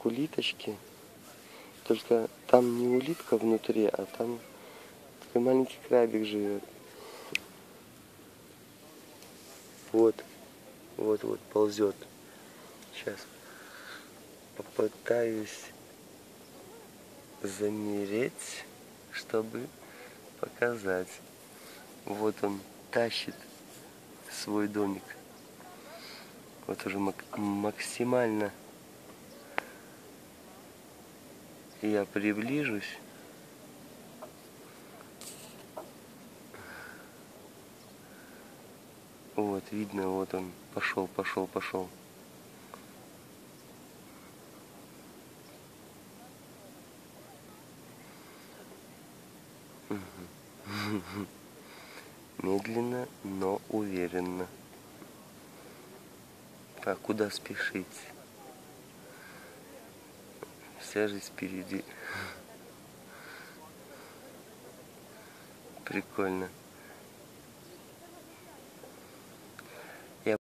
как улиточки. Только там не улитка внутри, а там такой маленький крабик живет. Вот, вот ползет. Сейчас попытаюсь замереть, чтобы показать. Вот он тащит свой домик. Вот уже максимально я приближусь. Вот, видно, вот он пошел. Медленно, но уверенно. А куда спешить? Вся жизнь впереди. Прикольно.